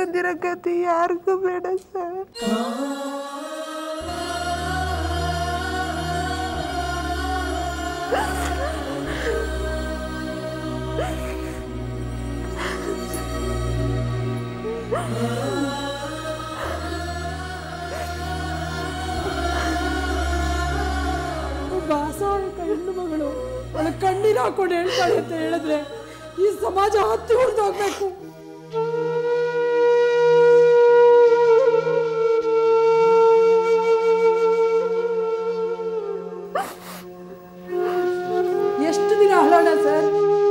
ಬಂದಿರೋ ಗತಿ ಯಾರಿಗೂ ಬೇಡ ಸರ್. ಅಸಹಾಯಕ ಹೆಣ್ಣು ಮಗಳು ಅವಳ ಕಣ್ಣೀರು ಹಾಕೊಂಡು ಹೇಳ್ತಾಳೆ ಅಂತ ಹೇಳಿದ್ರೆ ಈ ಸಮಾಜ ಹತ್ತಿ ಹೊಡೆದೋಗ್ಬೇಕು. ಎಷ್ಟು ದಿನ ಹಳೋಣ ಸರ್?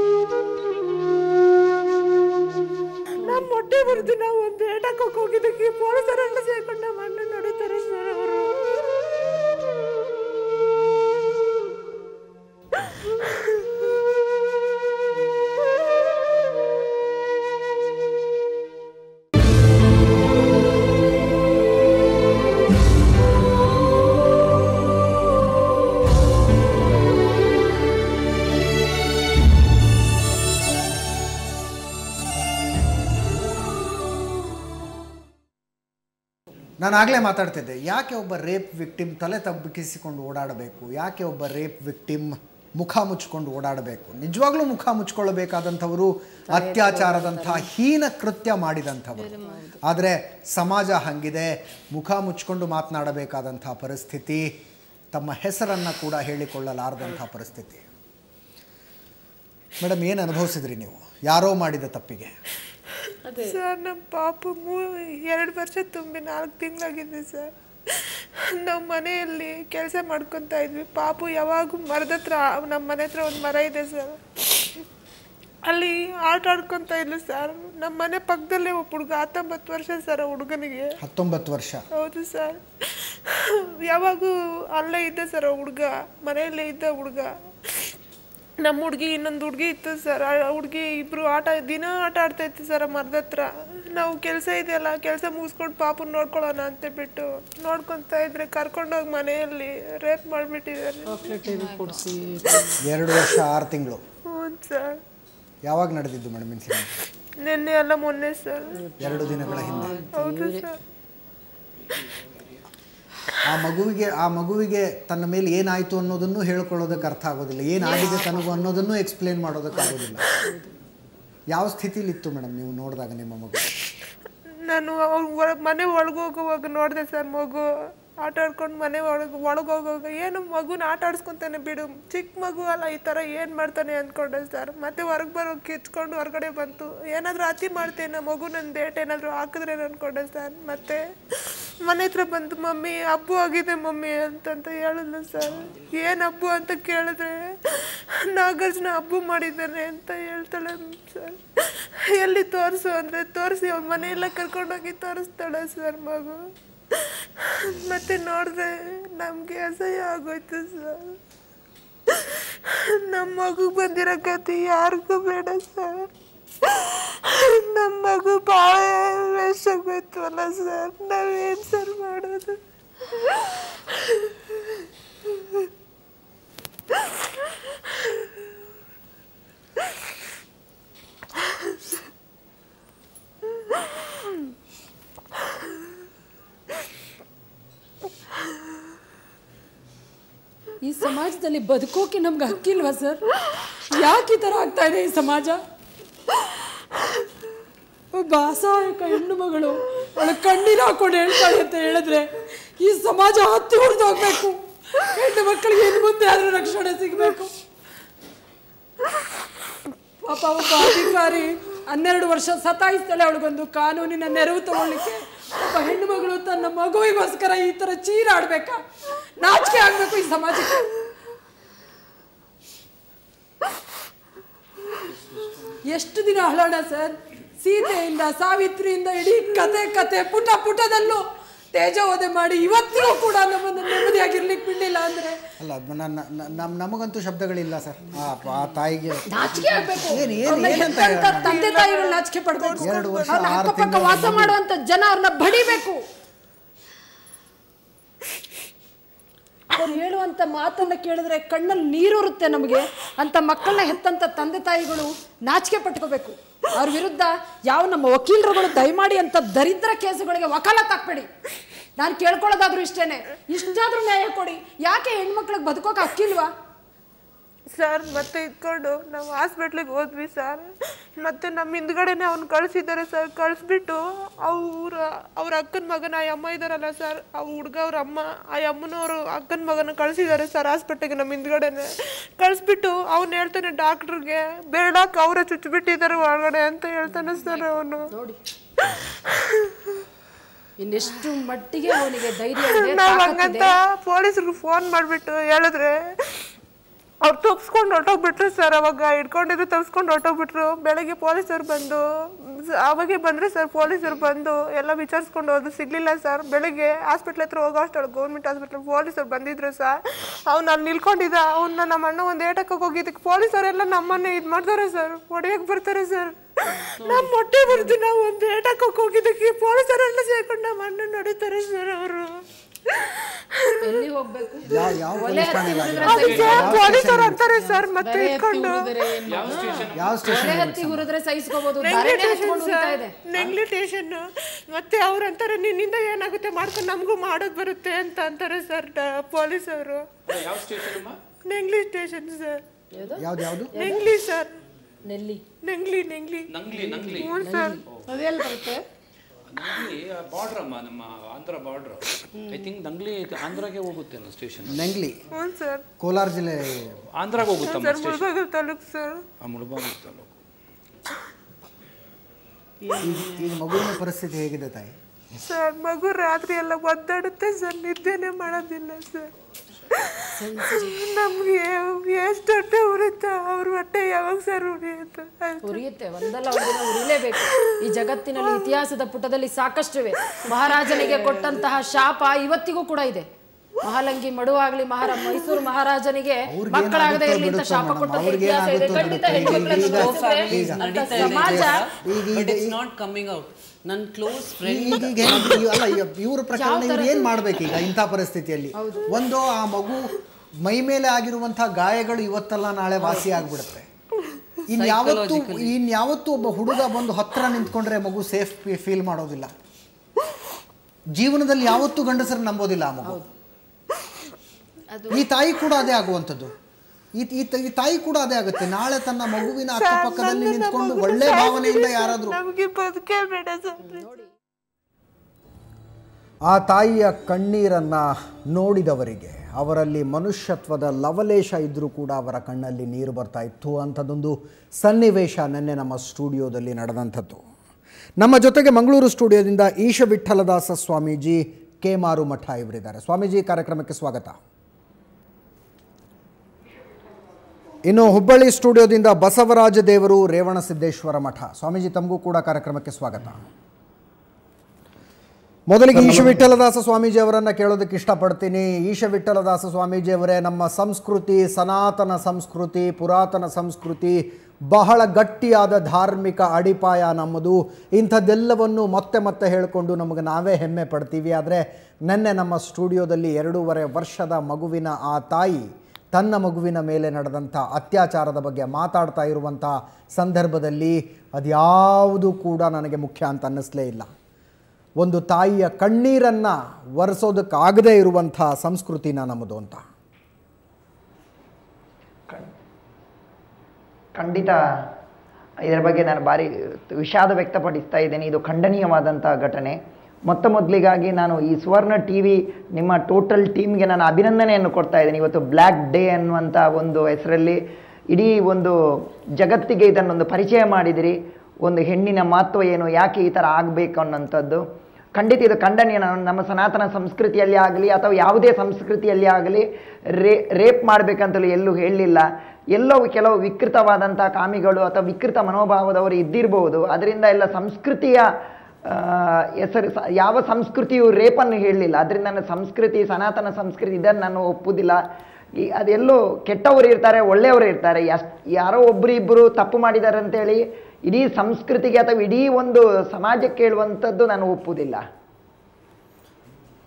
ನಮ್ಮ ಮೊಟ್ಟೆ ಬರೆದು ನಾವು ಒಂದು ಏಟಕ್ಕೆ ಹೋಗಿದ್ದಕ್ಕೆ ಪೊಲೀಸರೆಲ್ಲ ಸೇರ್ಕೊಂಡು ನಮ್ಮ ಅಣ್ಣ ನೋಡುತ್ತಾರೆ ಸರ್. ಅವರು ನಾನು ಆಗಲೇ ಮಾತಾಡ್ತಿದ್ದೆ, ಯಾಕೆ ಒಬ್ಬ ರೇಪ್ ವಿಕ್ಟಿಮ್ ತಲೆ ತಗ್ಗಿಸಿಕೊಂಡು ಓಡಾಡಬೇಕು, ಯಾಕೆ ಒಬ್ಬ ರೇಪ್ ವಿಕ್ಟಿಮ್ ಮುಖ ಮುಚ್ಕೊಂಡು ಓಡಾಡಬೇಕು? ನಿಜವಾಗ್ಲೂ ಮುಖ ಮುಚ್ಕೊಳ್ಳಬೇಕಾದಂಥವರು ಅತ್ಯಾಚಾರದಂಥ ಹೀನ ಕೃತ್ಯ ಮಾಡಿದಂಥವರು. ಆದರೆ ಸಮಾಜ ಹಂಗಿದೆ, ಮುಖ ಮುಚ್ಕೊಂಡು ಮಾತನಾಡಬೇಕಾದಂಥ ಪರಿಸ್ಥಿತಿ, ತಮ್ಮ ಹೆಸರನ್ನು ಕೂಡ ಹೇಳಿಕೊಳ್ಳಲಾರದಂಥ ಪರಿಸ್ಥಿತಿ. ಮೇಡಮ್, ಏನು ಅನುಭವಿಸಿದ್ರಿ ನೀವು ಯಾರೋ ಮಾಡಿದ ತಪ್ಪಿಗೆ? ಸರ್, ನಮ್ಮ ಪಾಪು 2 ವರ್ಷ ತುಂಬಿ 4 ತಿಂಗಳಾಗಿದೆ ಸರ್. ನಾವು ಮನೆಯಲ್ಲಿ ಕೆಲಸ ಮಾಡ್ಕೊತಾ ಇದ್ವಿ. ಪಾಪು ಯಾವಾಗೂ ಮರದ ಹತ್ರ, ನಮ್ಮ ಮನೆ ಹತ್ರ ಒಂದು ಮರ ಇದೆ ಸರ್, ಅಲ್ಲಿ ಆಟ ಆಡ್ಕೊತಾ ಇದ್ಲು ಸರ್. ನಮ್ಮ ಮನೆ ಪಕ್ಕದಲ್ಲೇ ಒಬ್ಬ ಹುಡುಗ, 19 ವರ್ಷ ಸರ್ ಹುಡುಗನಿಗೆ. 19 ವರ್ಷ? ಹೌದು ಸರ್. ಯಾವಾಗೂ ಅಲ್ಲೇ ಇದ್ದ ಸರ್ ಹುಡುಗ, ಮನೆಯಲ್ಲೇ ಇದ್ದ ಹುಡುಗ. ನಮ್ಮ ಹುಡುಗಿ ಇನ್ನೊಂದು ಹುಡುಗಿ ಇತ್ತು ಸರ್. ಆ ಹುಡುಗಿ ಇಬ್ಬರು ದಿನ ಆಟ ಆಡ್ತಾ ಇತ್ತು ಸರ್ ಮರದ ಹತ್ರ. ನಾವು ಕೆಲಸ ಇದೆಯಲ್ಲ, ಕೆಲಸ ಮುಗಿಸ್ಕೊಂಡು ಪಾಪನ ನೋಡ್ಕೊಳ್ಳೋಣ ಅಂತ ಬಿಟ್ಟು ನೋಡ್ಕೊತಾ ಇದ್ರೆ ಕರ್ಕೊಂಡೋಗಿ ಮನೆಯಲ್ಲಿ ರೇಪ್ ಮಾಡಿಬಿಟ್ಟಿದ್ದಾರೆ. 2 ವರ್ಷ 6 ತಿಂಗಳು? ಹ್ಞೂ ಸರ್. ಯಾವಾಗ ನಡೆದಿದ್ದು ಮೇಡಮ್ ಇನ್ಸಿಡೆಂಟ್? ನಿನ್ನೆ ಅಲ್ಲ ಮೊನ್ನೆ ಸರ್. 2 ದಿನಗಳ ಹಿಂದೆ? ಹೌದು ಸರ್. ಆ ಮಗುವಿಗೆ ತನ್ನ ಮೇಲೆ ಏನಾಯಿತು ಅನ್ನೋದನ್ನು ಹೇಳ್ಕೊಳ್ಳೋದಕ್ಕೆ ಅರ್ಥ ಆಗೋದಿಲ್ಲ, ಏನಾಗಿದೆ ತನಗೂ ಅನ್ನೋದನ್ನು ಎಕ್ಸ್ಪ್ಲೇನ್ ಮಾಡೋದಕ್ಕಾಗೋದಿಲ್ಲ. ಯಾವ ಸ್ಥಿತಿಲಿತ್ತು ಮೇಡಮ್ ನೀವು ನೋಡಿದಾಗ ನಿಮ್ಮ ಮಗು? ನಾನು ಮನೆ ಒಳಗೋಗುವಾಗ ನೋಡಿದೆ ಸರ್. ಮಗು ಆಟ ಆಡ್ಕೊಂಡು ಮನೆ ಒಳಗೋಗುವಾಗ ಏನು ಮಗುನ ಆಟ ಆಡಿಸ್ಕೊತಾನೆ ಬಿಡು, ಚಿಕ್ಕ ಮಗು ಅಲ್ಲ, ಈ ಥರ ಏನು ಮಾಡ್ತಾನೆ ಅಂದ್ಕೊಂಡೆ ಸರ್. ಮತ್ತೆ ಹೊರಗೆ ಬರೋಕೆ ಕಿಚ್ಕೊಂಡು ಹೊರಗಡೆ ಬಂತು. ಏನಾದರೂ ಅತಿ ಮಾಡ್ತೇನೆ ಮಗು, ನನ್ನ ಡೇಟ್ ಏನಾದರೂ ಹಾಕಿದ್ರೆ ಅಂದ್ಕೊಂಡೆ ಸರ್. ಮತ್ತೆ ಮನೆ ಹತ್ರ ಬಂತು, ಮಮ್ಮಿ ಹಬ್ಬು ಆಗಿದೆ ಮಮ್ಮಿ ಅಂತಂತ ಹೇಳಿದ್ಲು ಸರ್. ಏನು ಹಬ್ಬು ಅಂತ ಕೇಳಿದ್ರೆ ನಾಗಾರ್ಜುನ ಹಬ್ಬು ಮಾಡಿದ್ದಾನೆ ಅಂತ ಹೇಳ್ತಾಳೆ ಸರ್. ಎಲ್ಲಿ ತೋರಿಸು ಅಂದರೆ ತೋರಿಸಿ ಅವ್ರ ಮನೆಯೆಲ್ಲ ಕರ್ಕೊಂಡೋಗಿ ತೋರಿಸ್ತಾಳೆ ಸರ್ ಮಗು. ಮತ್ತೆ ನೋಡಿದ್ರೆ ನಮಗೆ ಅಸಹ್ಯ ಆಗೋಯ್ತು ಸರ್. ನಮ್ಮ ಮಗು ಬಂದಿರೋ ಗತಿ ಯಾರಿಗೂ ಬೇಡ ಸರ್. ನಮ್ಮ ಮಗು ಭಾಳ ವೇಸ್ಟ್ ಆಗೋಯ್ತವಲ್ಲ ಸರ್. ನಾವೇನು ಸರ್ ಮಾಡೋದು? ಈ ಸಮಾಜದಲ್ಲಿ ಬದುಕೋಕೆ ನಮ್ಗೆ ಹಕ್ಕಿಲ್ವಾ ಸರ್? ಯಾಕೆ ಈ ಥರ ಆಗ್ತಾ ಇದೆ ಈ ಸಮಾಜ? ಒಬ್ಬ ಅಸಹಾಯಕ ಹೆಣ್ಣು ಮಗಳು ಅವಳ ಕಣ್ಣೀರು ಹಾಕೊಂಡು ಹೇಳ್ತಾಳೆ ಅಂತ ಹೇಳಿದ್ರೆ ಈ ಸಮಾಜ ಹತ್ತಿ ಹೊಡೆದೋಗ್ಬೇಕು. ಹೆಣ್ಣು ಮಕ್ಕಳಿಗೆ ಇನ್ನು ಮುಂದೆ ಆದರೂ ರಕ್ಷಣೆ ಸಿಗಬೇಕು. ಪಾಪ ಒಬ್ಬ ಅಧಿಕಾರಿ 12 ವರ್ಷ ಸತಾಯಿಸ್ತಾಳೆ ಅವಳಿಗೊಂದು ಕಾನೂನಿನ ನೆರವು ತಗೊಳ್ಳಿಕ್ಕೆ. ಒಬ್ಬ ಹೆಣ್ಣು ಮಗಳು ತನ್ನ ಮಗುವಿಗೋಸ್ಕರ ಈ ಥರ ಚೀರಾಡ್ಬೇಕಾ? ನಾಚಿಕೆ ಆಗ್ಬೇಕು ಈ ಸಮಾಜಕ್ಕೆ. ಎಷ್ಟು ದಿನ ಹಳೋಣ ಸರ್? ಸೀತೆಯಿಂದ ಸಾವಿತ್ರಿಯಿಂದ ಇಡೀ ಕತೆ ಪುಟದಲ್ಲೂ ತೇಜೋವಧೆ ಮಾಡಿ ಇವತ್ತಿಗೂ ಕೂಡ ನಮ್ಮನ್ನು ನೆಮ್ಮದಿಯಾಗಿರ್ಲಿಕ್ಕೆ ಬಿಡಲಿಲ್ಲ ಅಂದ್ರೆ ಅಲ್ಲ, ನಮಗಂತೂ ಶಬ್ದಗಳಿಲ್ಲ ಸರ್. ಆ ತಾಯಿಗೆ ನಾಚಿಕೆ ಆಗ್ಬೇಕು. ತಂದೆ ತಾಯಿಗಳು ನಾಚಿಕೆ ಪಡ್ಬೇಕು. 2 ವರ್ಷ 6 ಅಕ್ಕಪಕ್ಕ ವಾಸ ಮಾಡುವಂತ ಜನ ಅವ್ರನ್ನ ಬಡಿಬೇಕು. ಅವ್ರು ಹೇಳುವಂತ ಮಾತನ್ನ ಕೇಳಿದ್ರೆ ಕಣ್ಣಲ್ಲಿ ನೀರೂರುತ್ತೆ ನಮಗೆ. ಅಂತ ಮಕ್ಕಳನ್ನ ಹೆತ್ತಂತ ತಂದೆ ತಾಯಿಗಳು ನಾಚಿಕೆ ಪಟ್ಕೋಬೇಕು. ಅವ್ರ ವಿರುದ್ಧ ಯಾವ ನಮ್ಮ ವಕೀಲರುಗಳು ದಯಮಾಡಿ ಅಂತ ದರಿದ್ರ ಕೇಸುಗಳಿಗೆ ವಕಾಲತ್ ಹಾಕ್ಬೇಡಿ. ನಾನು ಕೇಳ್ಕೊಳ್ಳೋದಾದ್ರೂ ಇಷ್ಟೇನೆ, ಇಷ್ಟಾದ್ರೂ ನ್ಯಾಯ ಕೊಡಿ. ಯಾಕೆ ಹೆಣ್ಮಕ್ಳಿಗೆ ಬದುಕೋಕೆ ಹಕ್ಕಿಲ್ವಾ ಸರ್? ಮತ್ತೆ ಇದ್ಕೊಂಡು ನಾವು ಹಾಸ್ಪಿಟ್ಲಿಗೆ ಹೋದ್ವಿ ಸರ್. ಮತ್ತೆ ನಮ್ಮ ಹಿಂದ್ಗಡೆನೆ ಅವ್ನು ಕಳಿಸಿದ್ದಾರೆ ಸರ್. ಕಳಿಸ್ಬಿಟ್ಟು ಅವ್ರ ಅಕ್ಕನ ಮಗನ ಆ ಅಮ್ಮ ಇದ್ದಾರಲ್ಲ ಸರ್, ಆ ಹುಡುಗ ಅವ್ರ ಅಮ್ಮ, ಆ ಅಮ್ಮನವರು ಅಕ್ಕನ ಮಗನ ಕಳಿಸಿದ್ದಾರೆ ಸರ್ ಹಾಸ್ಪಿಟ್ಲಿಗೆ. ನಮ್ಮ ಹಿಂದ್ಗಡೆನೆ ಕಳಿಸ್ಬಿಟ್ಟು ಅವ್ನು ಹೇಳ್ತಾನೆ ಡಾಕ್ಟ್ರಿಗೆ ಬೇಡಕ್ಕೆ ಅವರೇ ಚುಚ್ಚಿಬಿಟ್ಟಿದ್ದಾರೆ ಒಳಗಡೆ ಅಂತ ಹೇಳ್ತಾನೆ ಸರ್ ಅವನು. ನೋಡಿ ಇನ್ನೆಷ್ಟು ಮಟ್ಟಿಗೆ ಅವನಿಗೆ ಧೈರ್ಯ ಇದೆ. ನಾವು ಹಂಗಂತ ಪೊಲೀಸ್ರಿಗೆ ಫೋನ್ ಮಾಡಿಬಿಟ್ಟು ಹೇಳಿದ್ರೆ ಅವ್ರು ತಪ್ಸ್ಕೊಂಡು ಹೊರಟೋಗ್ಬಿಟ್ರು ಸರ್. ಅವಾಗ ಹಿಡ್ಕೊಂಡಿದ್ರು ತಪ್ಸ್ಕೊಂಡು ಹೊರಟೋಗ್ಬಿಟ್ರು. ಬೆಳಗ್ಗೆ ಪೊಲೀಸರು ಬಂದು ಅವಾಗೆ ಬಂದರೆ ಸರ್, ಪೊಲೀಸರು ಬಂದು ಎಲ್ಲ ವಿಚಾರಿಸ್ಕೊಂಡು ಹೋದ್ರು, ಸಿಗಲಿಲ್ಲ ಸರ್. ಬೆಳಗ್ಗೆ ಹಾಸ್ಪಿಟ್ಲ್ ಹತ್ರ ಹೋಗೋ ಅಷ್ಟೊಳಗೆ ಗೌರ್ಮೆಂಟ್ ಹಾಸ್ಪಿಟ್ಲ್ ಪೊಲೀಸರು ಬಂದಿದ್ರು ಸರ್. ಅವ್ನು ಅಲ್ಲಿ ನಿಲ್ಕೊಂಡಿದ್ದ. ಅವನ್ನ ನಮ್ಮ ಅಣ್ಣ ಒಂದು ಏಟಕ್ಕೆ ಹೋಗಿದ್ದಕ್ಕೆ ಪೊಲೀಸರೆಲ್ಲ ನಮ್ಮನ್ನೇ ಇದು ಮಾಡ್ತಾರೆ ಸರ್, ಹೊಡೆಯಕ್ಕೆ ಬರ್ತಾರೆ ಸರ್. ನಮ್ಮ ಹೊಟ್ಟೆ ಬರ್ದು ನಾವು ಒಂದು ಏಟಕ್ಕೆ ಹೋಗಿದ್ದಕ್ಕೆ ಪೊಲೀಸರೆಲ್ಲ ಸೇರ್ಕೊಂಡು ನಮ್ಮ ಅಣ್ಣ ನೋಡಿತಾರೆ ಸರ್. ಅವರು ಎಲ್ಲಿ ಹೋಗ್ಬೇಕು? ಪೊಲೀಸರು ಅಂತಾರೆ ಸರ್. ಮತ್ತೆ ಇಟ್ಕೊಂಡು ಹತ್ತಿ ಹುರಿದ್ರೆ ಸಹಿಸ್ಕೋಬಹುದು, ನೆಗ್ಲಿಟೇಷನ್. ಮತ್ತೆ ಅವ್ರಂತಾರೆ ನಿನ್ನಿಂದ ಏನಾಗುತ್ತೆ ಮಾಡ್ಕೊಂಡು ನಮಗೂ ಮಾಡೋದು ಬರುತ್ತೆ ಅಂತ ಅಂತಾರೆ ಸರ್ ಪೊಲೀಸರು. ನೆಗ್ಲಿಟೇಷನ್ ಸರ್. ನೆಗ್ಲಿ ಸರ್. ನೆಗ್ಲಿ ಹ್ಞೂ ಸರ್. ಅದೆಲ್ಲ ಬರುತ್ತೆ? ಬಾರ್ಡರ್ ಅಮ್ಮ, ನಮ್ಮ Andhra border. I think Nangli ಆಂಧ್ರಾಗೆ ಹೋಗುತ್ತೆ ಸ್ಟೇಷನ್. ನಂಗ್ಲಿ ಹ್ಞೂ ಸರ್. ಕೋಲಾರ ಜಿಲ್ಲೆ ಆಂಧ್ರಾಗೆ ಹೋಗುತ್ತೆ ಸರ್. ಮುಳಬಾಗಿಲು ತಾಲೂಕು ಸರ್. ಮುಳಬಾಗಿಲು ತಾಲೂಕು. ಈಗ ಮಗುವಿನ ಪರಿಸ್ಥಿತಿ ಹೇಗಿದೆ ತಾಯಿ? ಸರ್ ಮಗು ರಾತ್ರಿ ಎಲ್ಲ ಒದ್ದಾಡುತ್ತೆ ಸರ್, ನಿದ್ದೆನೇ ಮಾಡೋದಿಲ್ಲ ಸರ್. ನಮ್ಗೆ ಎಷ್ಟು ಹೊಟ್ಟೆ ಉರಿತ, ಅವ್ರ ಹೊಟ್ಟೆ ಯಾವಾಗ ಸರ್ ಉರಿಯುತ್ತೆ? ಒಂದಲ್ಲ ಒಂದಿನ ಉರಿಲೇಬೇಕು. ಈ ಜಗತ್ತಿನಲ್ಲಿ ಇತಿಹಾಸದ ಪುಟದಲ್ಲಿ ಸಾಕಷ್ಟಿವೆ. ಮಹಾರಾಜನಿಗೆ ಕೊಟ್ಟಂತಹ ಶಾಪ ಇವತ್ತಿಗೂ ಕೂಡ ಇದೆ. ಮಹಾಲಂಗಿ ಮಡುವಾಗ್ಲಿ ಮೈಸೂರು ಮಹಾರಾಜನಿಗೆ ಮಕ್ಕಳಾಗದೆ ಇರಲಿ ಅಂತ ಶಾಪ ಕೊಟ್ಟಂತ ಇತಿಹಾಸ ಇದೆ. ಖಂಡಿತ ಸಮಾಜ ನನ್ನ ಕ್ಲೋಸ್ ಫ್ರೆಂಡ್ ಅಲ್ಲ, ಇವ್ರ ಪ್ರಕರಣ ಏನ್ ಮಾಡ್ಬೇಕೀಗ ಇಂಥ ಪರಿಸ್ಥಿತಿಯಲ್ಲಿ? ಒಂದು ಆ ಮಗು ಮೈ ಮೇಲೆ ಆಗಿರುವಂತಹ ಗಾಯಗಳು ಇವತ್ತಲ್ಲ ನಾಳೆ ವಾಸಿ ಆಗ್ಬಿಡುತ್ತೆ. ಇನ್ಯಾವತ್ತೂ ಒಬ್ಬ ಹುಡುಗ ಬಂದು ಹತ್ರ ನಿಂತ್ಕೊಂಡ್ರೆ ಮಗು ಸೇಫ್ ಫೀಲ್ ಮಾಡೋದಿಲ್ಲ. ಜೀವನದಲ್ಲಿ ಯಾವತ್ತೂ ಗಂಡಸರು ನಂಬೋದಿಲ್ಲ ಆ ಮಗು. ಈ ತಾಯಿ ಕೂಡ ಅದೇ ಆಗುವಂಥದ್ದು. ಈ ತಾಯಿ ಕೂಡ ಅದೇ ಆಗುತ್ತೆ. ನಾಳೆ ತನ್ನ ಮಗುವಿನ ಅಕ್ಕಪಕ್ಕದಲ್ಲಿ ನಿಂತ್ಕೊಂಡು ಒಳ್ಳೆ ಭಾವನೆಯಿಂದ ಯಾರಾದ್ರೂ ಆ ತಾಯಿಯ ಕಣ್ಣೀರನ್ನ ನೋಡಿದವರಿಗೆ ಅವರಲ್ಲಿ ಮನುಷ್ಯತ್ವದ ಲವಲೇಶ ಇದ್ರೂ ಕೂಡ ಅವರ ಕಣ್ಣಲ್ಲಿ ನೀರು ಬರ್ತಾ ಇತ್ತು. ಅಂಥದ್ದೊಂದು ಸನ್ನಿವೇಶ ನಿನ್ನೆ ನಮ್ಮ ಸ್ಟುಡಿಯೋದಲ್ಲಿ ನಡೆದಂಥದ್ದು. ನಮ್ಮ ಜೊತೆಗೆ ಮಂಗಳೂರು ಸ್ಟುಡಿಯೋದಿಂದ ಈಶ ವಿಠಲದಾಸ ಸ್ವಾಮೀಜಿ ಕೇಮಾರು ಮಠ ಇವರಿದ್ದಾರೆ. ಸ್ವಾಮೀಜಿ, ಕಾರ್ಯಕ್ರಮಕ್ಕೆ ಸ್ವಾಗತ. ಇನ್ನು ಹುಬ್ಬಳ್ಳಿ ಸ್ಟುಡಿಯೋದಿಂದ ಬಸವರಾಜ ದೇವರು ರೇವಣಸಿದ್ದೇಶ್ವರ ಮಠ. ಸ್ವಾಮೀಜಿ, ತಮಗೂ ಕೂಡ ಕಾರ್ಯಕ್ರಮಕ್ಕೆ ಸ್ವಾಗತ. ಮೊದಲಿಗೆ ಈಶ ವಿಠಲದಾಸ ಸ್ವಾಮೀಜಿ ಅವರನ್ನು ಕೇಳೋದಕ್ಕೆ ಇಷ್ಟಪಡ್ತೀನಿ. ಈಶ ವಿಠಲದಾಸ ಸ್ವಾಮೀಜಿ ಅವರೇ, ನಮ್ಮ ಸಂಸ್ಕೃತಿ, ಸನಾತನ ಸಂಸ್ಕೃತಿ, ಪುರಾತನ ಸಂಸ್ಕೃತಿ, ಬಹಳ ಗಟ್ಟಿಯಾದ ಧಾರ್ಮಿಕ ಅಡಿಪಾಯ ನಮ್ಮದು. ಇಂಥದ್ದೆಲ್ಲವನ್ನು ಮತ್ತೆ ಮತ್ತೆ ಹೇಳಿಕೊಂಡು ನಮಗೆ ನಾವೇ ಹೆಮ್ಮೆ ಪಡ್ತೀವಿ. ಆದರೆ ನಿನ್ನೆ ನಮ್ಮ ಸ್ಟುಡಿಯೋದಲ್ಲಿ 2.5 ವರ್ಷದ ಮಗುವಿನ ಆ ತಾಯಿ ತನ್ನ ಮಗುವಿನ ಮೇಲೆ ನಡೆದಂಥ ಅತ್ಯಾಚಾರದ ಬಗ್ಗೆ ಮಾತಾಡ್ತಾ ಇರುವಂಥ ಸಂದರ್ಭದಲ್ಲಿ ಅದ್ಯಾವುದು ಕೂಡ ನನಗೆ ಮುಖ್ಯ ಅಂತ ಅನ್ನಿಸ್ಲೇ ಇಲ್ಲ. ಒಂದು ತಾಯಿಯ ಕಣ್ಣೀರನ್ನು ಒರೆಸೋದಕ್ಕಾಗದೇ ಇರುವಂಥ ಸಂಸ್ಕೃತಿನ ನಮ್ಮದು ಅಂತ. ಖಂಡಿತ ಇದರ ಬಗ್ಗೆ ನಾನು ಭಾರಿ ವಿಷಾದ ವ್ಯಕ್ತಪಡಿಸ್ತಾ ಇದ್ದೇನೆ. ಇದು ಖಂಡನೀಯವಾದಂಥ ಘಟನೆ. ಮೊದಲಿಗಾಗಿ ನಾನು ಈ ಸುವರ್ಣ ಟಿ ವಿ ನಿಮ್ಮ ಟೋಟಲ್ ಟೀಮ್ಗೆ ನಾನು ಅಭಿನಂದನೆಯನ್ನು ಕೊಡ್ತಾ ಇದ್ದೀನಿ. ಇವತ್ತು ಬ್ಲ್ಯಾಕ್ ಡೇ ಅನ್ನುವಂಥ ಒಂದು ಹೆಸರಲ್ಲಿ ಇಡೀ ಒಂದು ಜಗತ್ತಿಗೆ ಇದನ್ನೊಂದು ಪರಿಚಯ ಮಾಡಿದಿರಿ. ಒಂದು ಹೆಣ್ಣಿನ ಮಹತ್ವ ಏನು, ಯಾಕೆ ಈ ಥರ ಆಗಬೇಕು ಅನ್ನೋಂಥದ್ದು ಖಂಡಿತ ಇದು ಖಂಡನೀಯ. ನಮ್ಮ ಸನಾತನ ಸಂಸ್ಕೃತಿಯಲ್ಲಿ ಆಗಲಿ ಅಥವಾ ಯಾವುದೇ ಸಂಸ್ಕೃತಿಯಲ್ಲಿ ಆಗಲಿ ರೇಪ್ ಮಾಡಬೇಕಂತಲೂ ಎಲ್ಲೂ ಹೇಳಲಿಲ್ಲ. ಎಲ್ಲೋ ಕೆಲವು ವಿಕೃತವಾದಂಥ ಕಾಮಿಗಳು ಅಥವಾ ವಿಕೃತ ಮನೋಭಾವದವರು ಇದ್ದಿರಬಹುದು. ಅದರಿಂದ ಎಲ್ಲ ಸಂಸ್ಕೃತಿಯ ಹೆಸರು, ಯಾವ ಸಂಸ್ಕೃತಿಯು ರೇಪನ್ನು ಹೇಳಲಿಲ್ಲ. ಅದರಿಂದ ನನ್ನ ಸಂಸ್ಕೃತಿ, ಸನಾತನ ಸಂಸ್ಕೃತಿ ಇದನ್ನು ನಾನು ಒಪ್ಪುವುದಿಲ್ಲ. ಅದೆಲ್ಲೋ ಕೆಟ್ಟವರು ಇರ್ತಾರೆ, ಒಳ್ಳೆಯವರು ಇರ್ತಾರೆ. ಯಾರೋ ಒಬ್ಬರಿಬ್ಬರು ತಪ್ಪು ಮಾಡಿದ್ದಾರೆ ಅಂತೇಳಿ ಇಡೀ ಸಂಸ್ಕೃತಿಗೆ ಅಥವಾ ಇಡೀ ಒಂದು ಸಮಾಜಕ್ಕೆ ಹೇಳುವಂಥದ್ದು ನಾನು ಒಪ್ಪುವುದಿಲ್ಲ.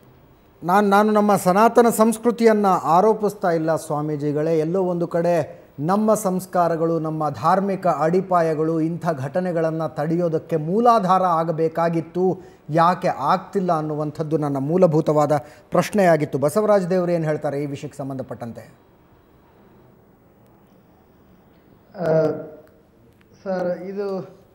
ನಾನು ನಮ್ಮ ಸನಾತನ ಸಂಸ್ಕೃತಿಯನ್ನು ಆರೋಪಿಸ್ತಾ ಇಲ್ಲ ಸ್ವಾಮೀಜಿಗಳೇ. ಎಲ್ಲೋ ಒಂದು ಕಡೆ ನಮ್ಮ ಸಂಸ್ಕಾರಗಳು, ನಮ್ಮ ಧಾರ್ಮಿಕ ಅಡಿಪಾಯಗಳು ಇಂಥ ಘಟನೆಗಳನ್ನು ತಡೆಯೋದಕ್ಕೆ ಮೂಲಾಧಾರ ಆಗಬೇಕಾಗಿತ್ತು, ಯಾಕೆ ಆಗ್ತಿಲ್ಲ ಅನ್ನುವಂಥದ್ದು ನನ್ನ ಮೂಲಭೂತವಾದ ಪ್ರಶ್ನೆಯಾಗಿತ್ತು. ಬಸವರಾಜ ದೇವರು ಏನು ಹೇಳ್ತಾರೆ ಈ ವಿಷಯಕ್ಕೆ ಸಂಬಂಧಪಟ್ಟಂತೆ? ಸರ್, ಇದು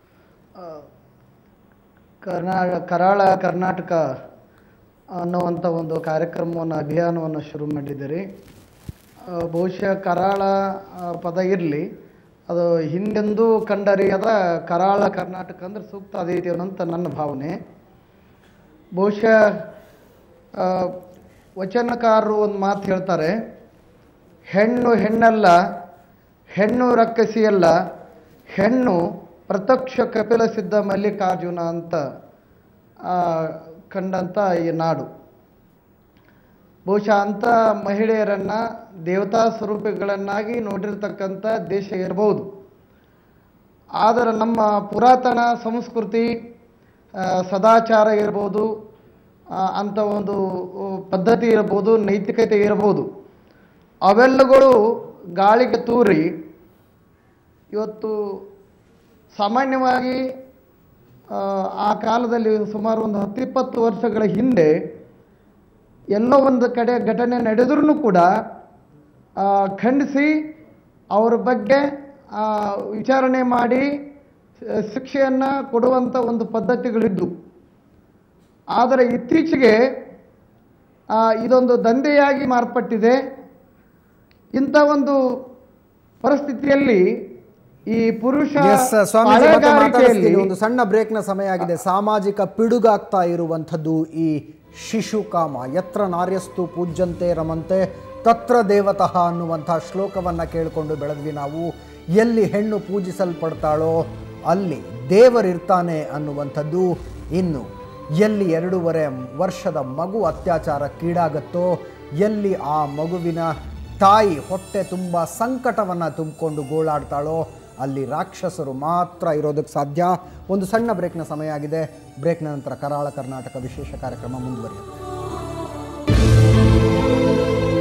ಕರಾಳ ಕರ್ನಾಟಕ ಅನ್ನುವಂಥ ಒಂದು ಕಾರ್ಯಕ್ರಮವನ್ನು, ಅಭಿಯಾನವನ್ನು ಶುರು ಮಾಡಿದ್ದೀರಿ. ಬಹುಶಃ ಕರಾಳ ಪದ ಇರಲಿ, ಅದು ಹಿಂದೆಂದೂ ಕಂಡರಿಯದ ಕರಾಳ ಕರ್ನಾಟಕ ಅಂದರೆ ಸೂಕ್ತ ಅದೈತಿ ಅನ್ನೋಂಥ ನನ್ನ ಭಾವನೆ. ಬಹುಶಃ ವಚನಕಾರರು ಒಂದು ಮಾತು ಹೇಳ್ತಾರೆ, ಹೆಣ್ಣು ಹೆಣ್ಣಲ್ಲ, ಹೆಣ್ಣು ರಕ್ಕಸಿಯಲ್ಲ, ಹೆಣ್ಣು ಪ್ರತ್ಯಕ್ಷ ಕಪಿಲ ಸಿದ್ಧ ಮಲ್ಲಿಕಾರ್ಜುನ ಅಂತ ಕಂಡಂಥ ಈ ನಾಡು. ಬಹುಶಃ ಅಂಥ ಮಹಿಳೆಯರನ್ನು ದೇವತಾ ಸ್ವರೂಪಿಗಳನ್ನಾಗಿ ನೋಡಿರ್ತಕ್ಕಂಥ ದೇಶ ಇರಬಹುದು. ಆದರೆ ನಮ್ಮ ಪುರಾತನ ಸಂಸ್ಕೃತಿ, ಸದಾಚಾರ ಇರ್ಬೋದು, ಅಂಥ ಒಂದು ಪದ್ಧತಿ ಇರ್ಬೋದು, ನೈತಿಕತೆ ಇರ್ಬೋದು, ಅವೆಲ್ಲಗಳು ಗಾಳಿಗೆ ತೂರಿ ಇವತ್ತು ಸಾಮಾನ್ಯವಾಗಿ ಆ ಕಾಲದಲ್ಲಿ ಸುಮಾರು ಒಂದು 10-20 ವರ್ಷಗಳ ಹಿಂದೆ ಎಲ್ಲೋ ಒಂದು ಕಡೆ ಘಟನೆ ನಡೆದ್ರೂ ಕೂಡ ಖಂಡಿಸಿ ಅವ್ರ ಬಗ್ಗೆ ವಿಚಾರಣೆ ಮಾಡಿ ಶಿಕ್ಷೆಯನ್ನು ಕೊಡುವಂಥ ಒಂದು ಪದ್ಧತಿಗಳಿದ್ದು. ಆದರೆ ಇತ್ತೀಚೆಗೆ ಇದೊಂದು ದಂಧೆಯಾಗಿ ಮಾರ್ಪಟ್ಟಿದೆ. ಇಂಥ ಒಂದು ಪರಿಸ್ಥಿತಿಯಲ್ಲಿ ಈ ಪುರುಷ ಒಂದು ಸಣ್ಣ ಬ್ರೇಕ್ನ ಸಮಯ ಆಗಿದೆ. ಸಾಮಾಜಿಕ ಪಿಡುಗಾಗ್ತಾ ಇರುವಂಥದ್ದು ಈ ಶಿಶುಕಾಮ. ಯತ್ರ ನಾರ್ಯಸ್ತು ಪೂಜ್ಯಂತೆ ರಮಂತೆ ತತ್ರ ದೇವತಃ ಅನ್ನುವಂಥ ಶ್ಲೋಕವನ್ನು ಕೇಳಿಕೊಂಡು ಬೆಳೆದ್ವಿ ನಾವು. ಎಲ್ಲಿ ಹೆಣ್ಣು ಪೂಜಿಸಲ್ಪಡ್ತಾಳೋ ಅಲ್ಲಿ ದೇವರಿರ್ತಾನೆ ಅನ್ನುವಂಥದ್ದು. ಇನ್ನು ಎಲ್ಲಿ 2.5 ವರ್ಷದ ಮಗು ಅತ್ಯಾಚಾರಕ್ಕೀಡಾಗತ್ತೋ, ಎಲ್ಲಿ ಆ ಮಗುವಿನ ತಾಯಿ ಹೊಟ್ಟೆ ತುಂಬ ಸಂಕಟವನ್ನು ತುಂಬಿಕೊಂಡು ಗೋಳಾಡ್ತಾಳೋ ಅಲ್ಲಿ ರಾಕ್ಷಸರು ಮಾತ್ರ ಇರೋದಕ್ಕೆ ಸಾಧ್ಯ. ಒಂದು ಸಣ್ಣ ಬ್ರೇಕ್ನ ಸಮಯ ಆಗಿದೆ. ಬ್ರೇಕ್ನ ನಂತರ ಕರಾಳ ಕರ್ನಾಟಕ ವಿಶೇಷ ಕಾರ್ಯಕ್ರಮ ಮುಂದುವರಿಯುತ್ತೆ.